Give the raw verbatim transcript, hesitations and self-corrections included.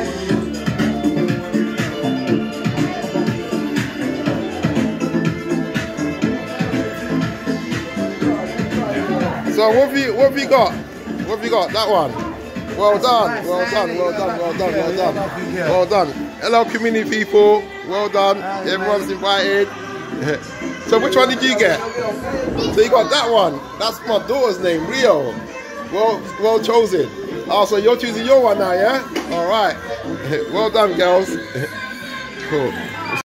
So what have you what have you got? What have you got? That one. Well done, well done, well done, well done, well done. Well done. Hello community people. Well done. Everyone's invited. So which one did you get? So you got that one. That's my daughter's name, Rio. Well well chosen. Oh, so you're choosing your one now, yeah? Alright. Well done, girls. Cool.